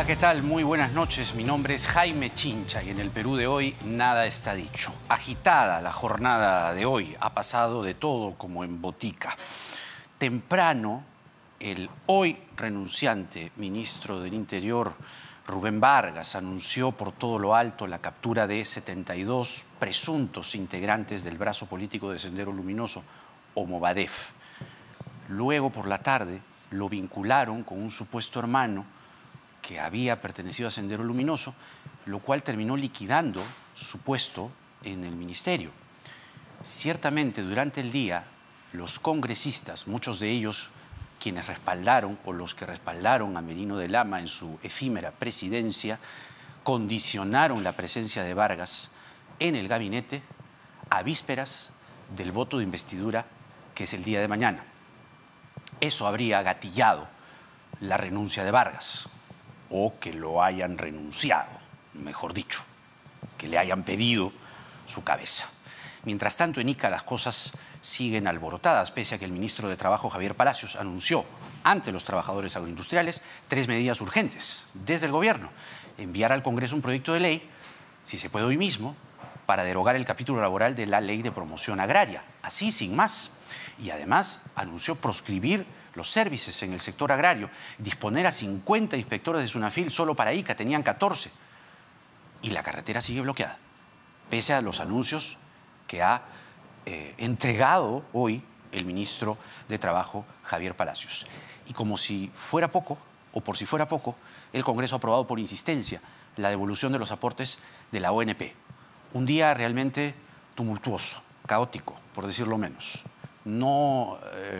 Hola, ¿qué tal? Muy buenas noches. Mi nombre es Jaime Chincha y en el Perú de hoy nada está dicho. Agitada la jornada de hoy, ha pasado de todo como en botica. Temprano, el hoy renunciante ministro del Interior, Rubén Vargas, anunció por todo lo alto la captura de 72 presuntos integrantes del brazo político de Sendero Luminoso, o Movadef. Luego, por la tarde, lo vincularon con un supuesto hermano que había pertenecido a Sendero Luminoso, lo cual terminó liquidando su puesto en el ministerio. Ciertamente, durante el día, los congresistas, muchos de ellos quienes respaldaron o los que respaldaron a Merino de Lama en su efímera presidencia, condicionaron la presencia de Vargas en el gabinete a vísperas del voto de investidura, que es el día de mañana. Eso habría gatillado la renuncia de Vargas, o que lo hayan renunciado, mejor dicho, que le hayan pedido su cabeza. Mientras tanto, en Ica las cosas siguen alborotadas, pese a que el ministro de Trabajo, Javier Palacios, anunció ante los trabajadores agroindustriales 3 medidas urgentes desde el gobierno: enviar al Congreso un proyecto de ley, si se puede hoy mismo, para derogar el capítulo laboral de la Ley de Promoción Agraria, así sin más. Y además anunció proscribir los servicios en el sector agrario, disponer a 50 inspectores de Sunafil solo para Ica, tenían 14. Y la carretera sigue bloqueada, pese a los anuncios que ha entregado hoy el ministro de Trabajo, Javier Palacios. Y como si fuera poco, o por si fuera poco, el Congreso ha aprobado por insistencia la devolución de los aportes de la ONP. Un día realmente tumultuoso, caótico, por decirlo menos. No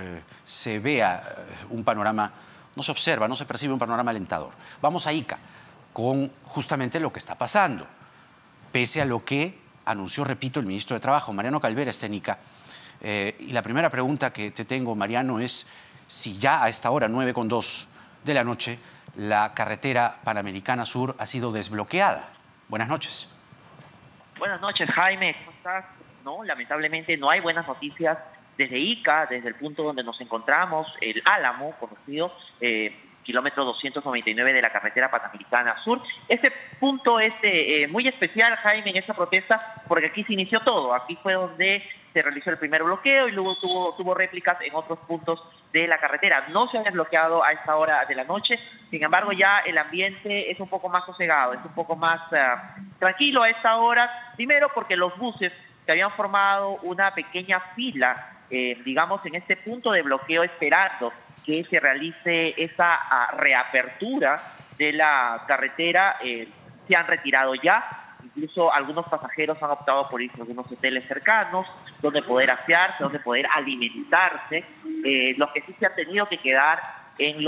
se vea un panorama, no se observa, no se percibe un panorama alentador. Vamos a Ica con justamente lo que está pasando, pese a lo que anunció, repito, el ministro de Trabajo, Mariano Calvera, está en Ica. Y la primera pregunta que te tengo, Mariano, es si ya a esta hora, 9:02 de la noche, la carretera Panamericana Sur ha sido desbloqueada. Buenas noches. Buenas noches, Jaime. ¿Cómo estás? No, lamentablemente no hay buenas noticias desde Ica, desde el punto donde nos encontramos, el Álamo, conocido, kilómetro 299 de la carretera Panamericana Sur. Este punto es muy especial, Jaime, en esta protesta, porque aquí se inició todo. Aquí fue donde se realizó el primer bloqueo y luego tuvo réplicas en otros puntos de la carretera. No se ha desbloqueado a esta hora de la noche, sin embargo ya el ambiente es un poco más sosegado, es un poco más tranquilo a esta hora, primero porque los buses que habían formado una pequeña fila, digamos, en este punto de bloqueo, esperando que se realice esa reapertura de la carretera, se han retirado ya. Incluso algunos pasajeros han optado por irse a algunos hoteles cercanos, donde poder asearse, donde poder alimentarse. Los que sí se han tenido que quedar en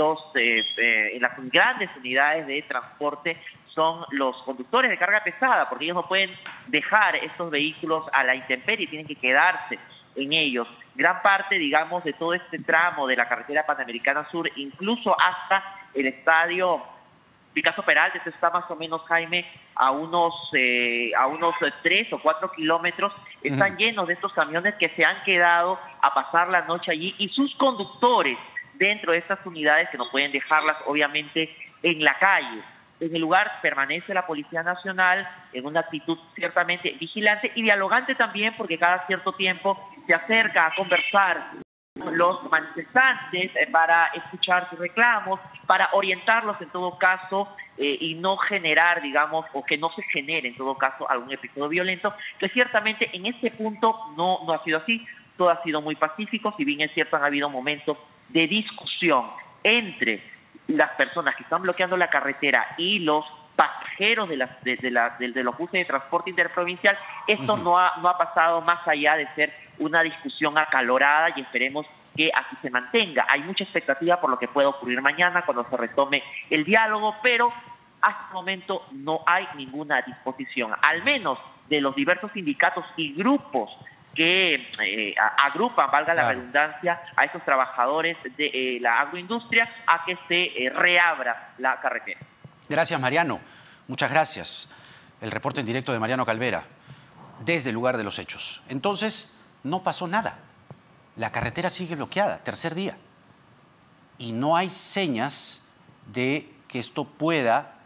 las grandes unidades de transporte son los conductores de carga pesada, porque ellos no pueden dejar estos vehículos a la intemperie, tienen que quedarse en ellos. Gran parte, digamos, de todo este tramo de la carretera Panamericana Sur, incluso hasta el estadio Picasso Peralta, está más o menos, Jaime, a unos 3 o 4 kilómetros, están llenos de estos camiones que se han quedado a pasar la noche allí, y sus conductores dentro de estas unidades, que no pueden dejarlas, obviamente, en la calle. En el lugar permanece la Policía Nacional en una actitud ciertamente vigilante y dialogante también, porque cada cierto tiempo se acerca a conversar con los manifestantes para escuchar sus reclamos, para orientarlos en todo caso y no generar, digamos, o que no se genere en todo caso algún episodio violento, que ciertamente en este punto no ha sido así. Todo ha sido muy pacífico, si bien es cierto han habido momentos de discusión entre las personas que están bloqueando la carretera y los pasajeros de los buses de transporte interprovincial. Esto no ha pasado más allá de ser una discusión acalorada, y esperemos que así se mantenga. Hay mucha expectativa por lo que pueda ocurrir mañana cuando se retome el diálogo, pero hasta el momento no hay ninguna disposición, al menos de los diversos sindicatos y grupos que agrupan, valga la redundancia, a estos trabajadores de la agroindustria, a que se reabra la carretera. Gracias, Mariano. Muchas gracias. El reporte en directo de Mariano Calvera, desde el lugar de los hechos. Entonces, no pasó nada. La carretera sigue bloqueada, tercer día. Y no hay señas de que esto pueda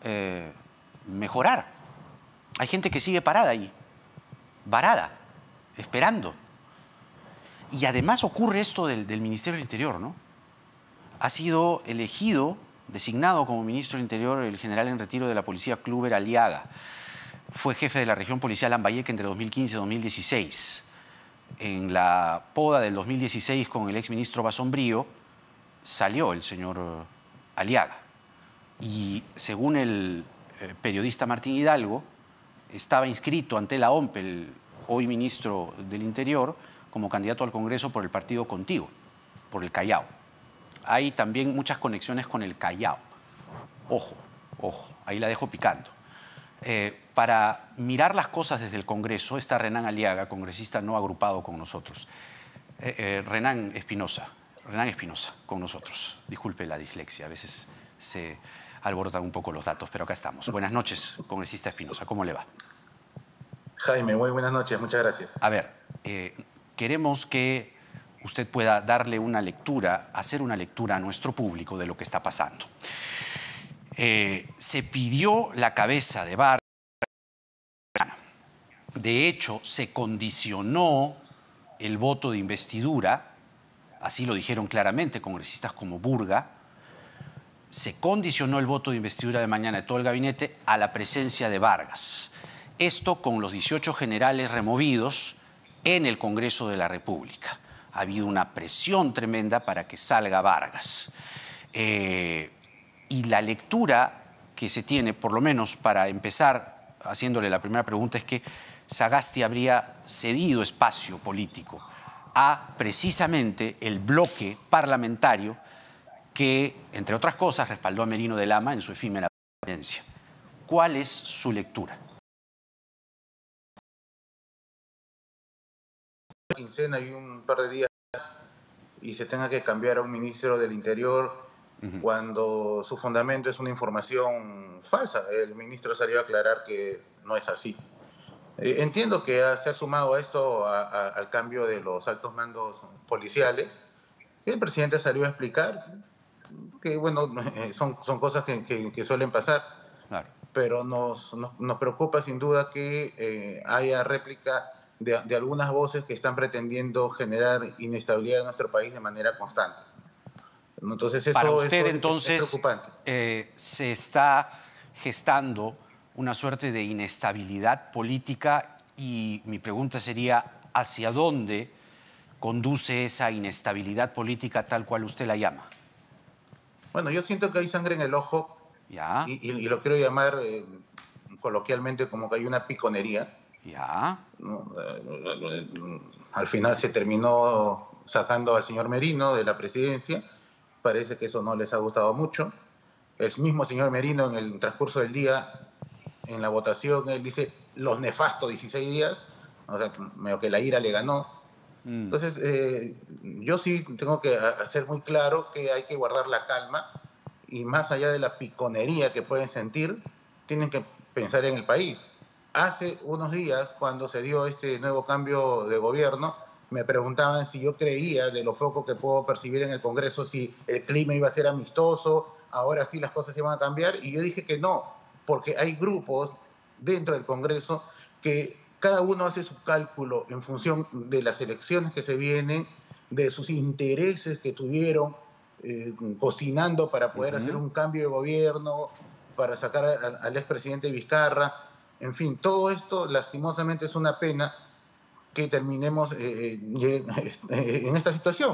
mejorar. Hay gente que sigue parada ahí, varada, esperando. Y además ocurre esto del Ministerio del Interior, ¿no? Ha sido elegido, designado como ministro del Interior, el general en retiro de la policía Kluber Aliaga. Fue jefe de la región policial Lambayeque entre 2015 y 2016. En la poda del 2016 con el exministro Basombrío salió el señor Aliaga. Y según el periodista Martín Hidalgo, estaba inscrito ante la OMP, el hoy ministro del Interior, como candidato al Congreso por el partido Contigo, por el Callao. Hay también muchas conexiones con el Callao. Ojo, ojo, ahí la dejo picando. Para mirar las cosas desde el Congreso está Renan Aliaga, congresista no agrupado con nosotros. Renan Espinosa, con nosotros. Disculpe la dislexia, a veces se alborotan un poco los datos, pero acá estamos. Buenas noches, congresista Espinosa, ¿cómo le va? Jaime, muy buenas noches, muchas gracias. A ver, queremos que usted pueda darle una lectura, hacer una lectura a nuestro público de lo que está pasando. Se pidió la cabeza de Vargas. De hecho, se condicionó el voto de investidura, así lo dijeron claramente congresistas como Burga, se condicionó el voto de investidura de mañana de todo el gabinete a la presencia de Vargas. Esto con los 18 generales removidos en el Congreso de la República. Ha habido una presión tremenda para que salga Vargas. Y la lectura que se tiene, por lo menos para empezar haciéndole la primera pregunta, es que Sagasti habría cedido espacio político a precisamente el bloque parlamentario que, entre otras cosas, respaldó a Merino de Lama en su efímera presidencia. ¿Cuál es su lectura? Quincena y un par de días y se tenga que cambiar a un ministro del Interior cuando su fundamento es una información falsa. El ministro salió a aclarar que no es así. Entiendo que se ha sumado a esto al cambio de los altos mandos policiales. El presidente salió a explicar que, bueno, son cosas que suelen pasar, Claro. pero nos preocupa sin duda que haya réplica de algunas voces que están pretendiendo generar inestabilidad en nuestro país de manera constante. Entonces, eso, para usted, es preocupante. Se está gestando una suerte de inestabilidad política y mi pregunta sería, ¿hacia dónde conduce esa inestabilidad política tal cual usted la llama? Bueno, yo siento que hay sangre en el ojo. ¿Ya? Y lo quiero llamar coloquialmente como que hay una piconería. ¿Ya? ¿No? Al final se terminó sacando al señor Merino de la presidencia. Parece que eso no les ha gustado mucho. El mismo señor Merino, en el transcurso del día, en la votación, él dice los nefastos 16 días, o sea, medio que la ira le ganó. Entonces, yo sí tengo que hacer muy claro que hay que guardar la calma y más allá de la piconería que pueden sentir, tienen que pensar en el país. Hace unos días, cuando se dio este nuevo cambio de gobierno, me preguntaban si yo creía, de lo poco que puedo percibir en el Congreso, si el clima iba a ser amistoso, ahora sí las cosas iban a cambiar, y yo dije que no, porque hay grupos dentro del Congreso que cada uno hace su cálculo en función de las elecciones que se vienen, de sus intereses que tuvieron cocinando para poder hacer un cambio de gobierno, para sacar al expresidente Vizcarra. En fin, todo esto lastimosamente es una pena que terminemos en esta situación.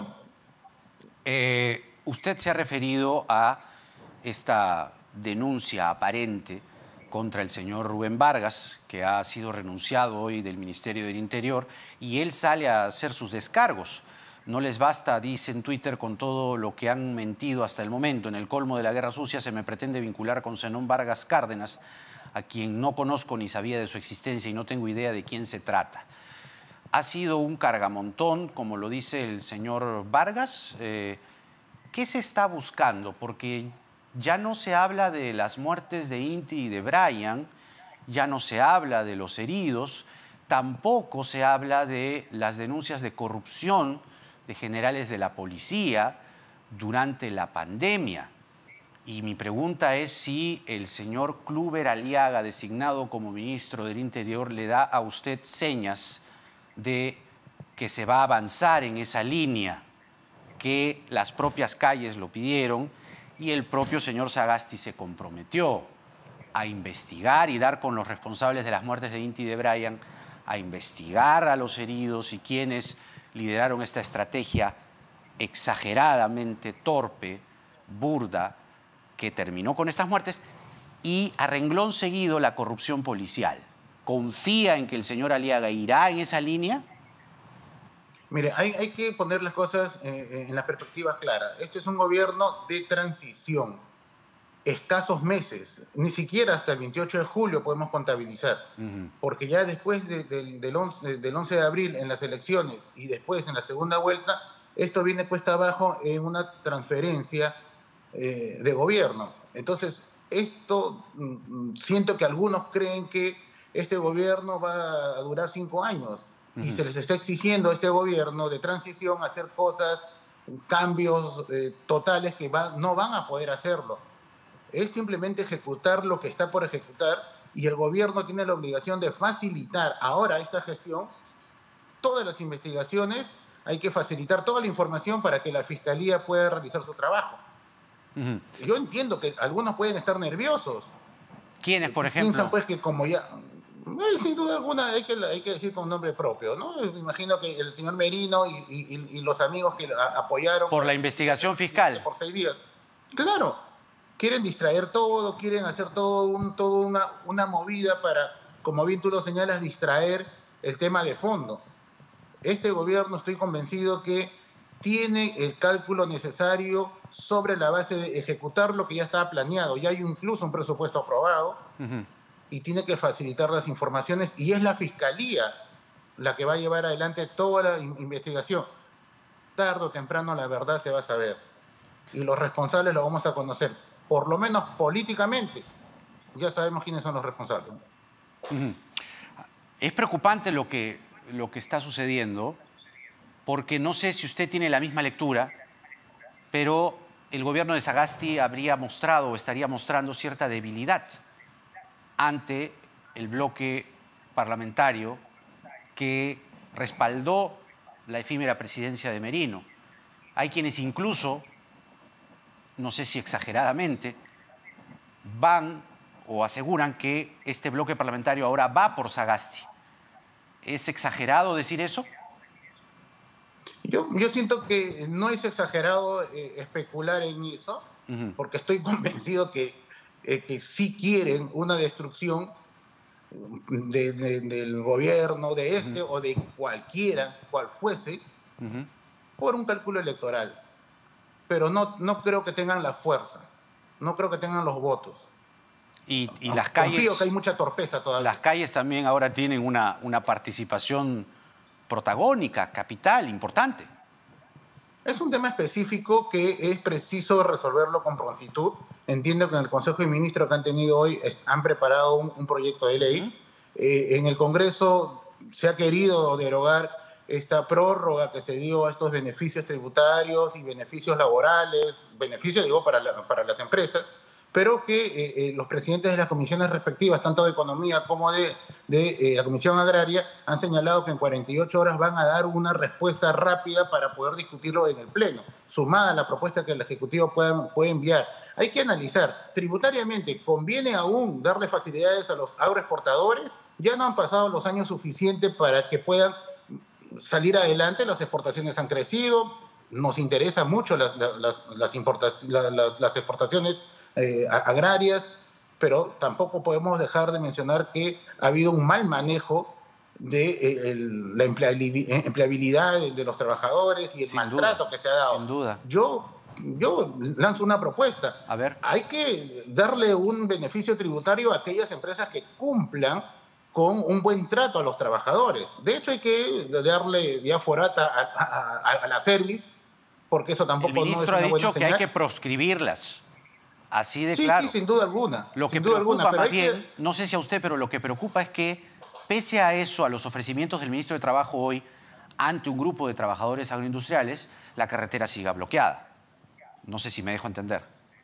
Usted se ha referido a esta denuncia aparente contra el señor Rubén Vargas, que ha sido renunciado hoy del Ministerio del Interior, y él sale a hacer sus descargos. No les basta, dice en Twitter, con todo lo que han mentido hasta el momento. En el colmo de la guerra sucia se me pretende vincular con Zenón Vargas Cárdenas, a quien no conozco ni sabía de su existencia y no tengo idea de quién se trata. Ha sido un cargamontón, como lo dice el señor Vargas. ¿Qué se está buscando? Porque ya no se habla de las muertes de Inti y de Brian, ya no se habla de los heridos, tampoco se habla de las denuncias de corrupción de generales de la policía durante la pandemia. Y mi pregunta es si el señor Kluber Aliaga, designado como ministro del Interior, le da a usted señas de que se va a avanzar en esa línea, que las propias calles lo pidieron y el propio señor Sagasti se comprometió a investigar y dar con los responsables de las muertes de Inti y de Brian, a investigar a los heridos y quienes lideraron esta estrategia exageradamente torpe, burda, que terminó con estas muertes, y a renglón seguido la corrupción policial. ¿Confía en que el señor Aliaga irá en esa línea? Mire, hay que poner las cosas en la perspectiva clara. Este es un gobierno de transición. Escasos meses, ni siquiera hasta el 28 de julio podemos contabilizar, porque ya después del 11 de abril en las elecciones y después en la segunda vuelta, esto viene cuesta abajo en una transferencia de gobierno. Entonces, esto siento que algunos creen que este gobierno va a durar 5 años y se les está exigiendo a este gobierno de transición hacer cosas, cambios totales que no van a poder hacerlo. Es simplemente ejecutar lo que está por ejecutar y el gobierno tiene la obligación de facilitar ahora esta gestión, todas las investigaciones, hay que facilitar toda la información para que la Fiscalía pueda realizar su trabajo. Yo entiendo que algunos pueden estar nerviosos. ¿Quiénes, por ejemplo? Piensan pues que como ya... sin duda alguna hay que decir con nombre propio, ¿no? Me imagino que el señor Merino y los amigos que apoyaron... Por la investigación fiscal. Por 6 días. Claro. Quieren distraer todo, quieren hacer toda una movida para, como bien tú lo señalas, distraer el tema de fondo. Este gobierno, estoy convencido que tiene el cálculo necesario sobre la base de ejecutar lo que ya estaba planeado. Ya hay incluso un presupuesto aprobado y tiene que facilitar las informaciones y es la Fiscalía la que va a llevar adelante toda la investigación. Tarde o temprano la verdad se va a saber y los responsables lo vamos a conocer. Por lo menos políticamente, ya sabemos quiénes son los responsables. Es preocupante lo que está sucediendo, porque no sé si usted tiene la misma lectura, pero el gobierno de Sagasti habría mostrado o estaría mostrando cierta debilidad ante el bloque parlamentario que respaldó la efímera presidencia de Merino. Hay quienes incluso, no sé si exageradamente, van o aseguran que este bloque parlamentario ahora va por Sagasti. ¿Es exagerado decir eso? Yo siento que no es exagerado especular en eso, porque estoy convencido que sí quieren una destrucción del gobierno, de este o de cualquiera, cual fuese, por un cálculo electoral. Pero no creo que tengan la fuerza, no creo que tengan los votos. Y las calles... Confío que hay mucha torpeza todavía. Las calles también ahora tienen una participación protagónica, capital, importante. Es un tema específico que es preciso resolverlo con prontitud. Entiendo que en el Consejo de Ministros que han tenido hoy han preparado un proyecto de ley. En el Congreso se ha querido derogar esta prórroga que se dio a estos beneficios tributarios y beneficios laborales, beneficios, digo, para las empresas, pero que los presidentes de las comisiones respectivas, tanto de Economía como de la Comisión Agraria, han señalado que en 48 horas van a dar una respuesta rápida para poder discutirlo en el Pleno, sumada a la propuesta que el Ejecutivo puede enviar. Hay que analizar, tributariamente, ¿conviene aún darle facilidades a los agroexportadores? Ya no han pasado los años suficientes para que puedan salir adelante, las exportaciones han crecido, nos interesan mucho las exportaciones agrarias, pero tampoco podemos dejar de mencionar que ha habido un mal manejo de la empleabilidad de los trabajadores y el maltrato que se ha dado. Sin duda. Yo lanzo una propuesta. A ver. Hay que darle un beneficio tributario a aquellas empresas que cumplan con un buen trato a los trabajadores. De hecho, hay que darle vía forata a la Service, porque eso tampoco no es una buena señal. El ministro ha dicho que hay que proscribirlas. Así de claro. Sí, sin duda alguna. Lo que preocupa más bien, no sé si a usted, pero lo que preocupa es que, pese a eso, a los ofrecimientos del ministro de Trabajo hoy, ante un grupo de trabajadores agroindustriales, la carretera siga bloqueada. No sé si me dejo entender.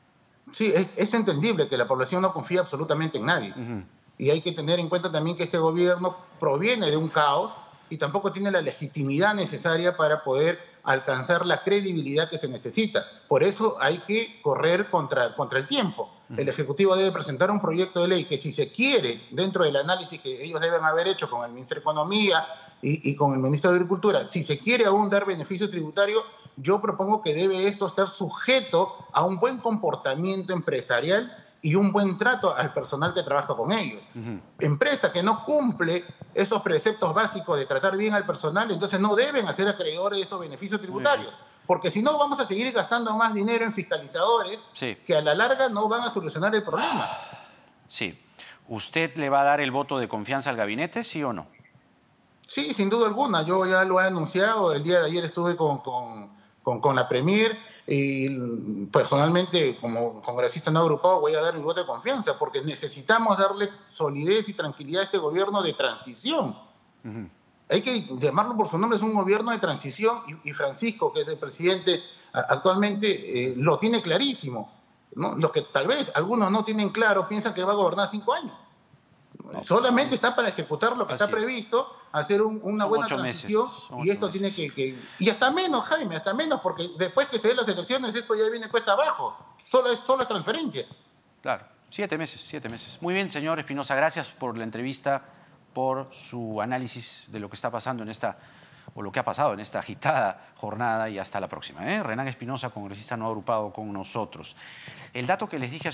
Sí, es entendible que la población no confía absolutamente en nadie. Y hay que tener en cuenta también que este gobierno proviene de un caos y tampoco tiene la legitimidad necesaria para poder alcanzar la credibilidad que se necesita. Por eso hay que correr contra el tiempo. El Ejecutivo debe presentar un proyecto de ley que, si se quiere, dentro del análisis que ellos deben haber hecho con el Ministro de Economía y con el Ministro de Agricultura, si se quiere aún dar beneficio tributario, yo propongo que debe esto estar sujeto a un buen comportamiento empresarial y un buen trato al personal que trabaja con ellos. Empresa que no cumple esos preceptos básicos de tratar bien al personal, entonces no deben hacer acreedores de estos beneficios tributarios. Porque si no, vamos a seguir gastando más dinero en fiscalizadores que a la larga no van a solucionar el problema. Sí. ¿Usted le va a dar el voto de confianza al gabinete, sí o no? Sí, sin duda alguna. Yo ya lo he anunciado. El día de ayer estuve con la Premier y personalmente, como congresista no agrupado, voy a dar mi voto de confianza porque necesitamos darle solidez y tranquilidad a este gobierno de transición. Hay que llamarlo por su nombre, es un gobierno de transición y Francisco, que es el presidente actualmente, lo tiene clarísimo, ¿no? Lo que tal vez algunos no tienen claro, piensan que va a gobernar 5 años. Solamente está para ejecutar lo que está previsto, hacer una buena transición, y esto tiene que... Y hasta menos, Jaime, hasta menos, porque después que se den las elecciones esto ya viene cuesta abajo, solo es transferencia. Claro, 7 meses, 7 meses. Muy bien, señor Espinosa, gracias por la entrevista, por su análisis de lo que está pasando en esta, o lo que ha pasado en esta agitada jornada, y hasta la próxima. Renan Espinosa, congresista no agrupado, con nosotros. El dato que les dije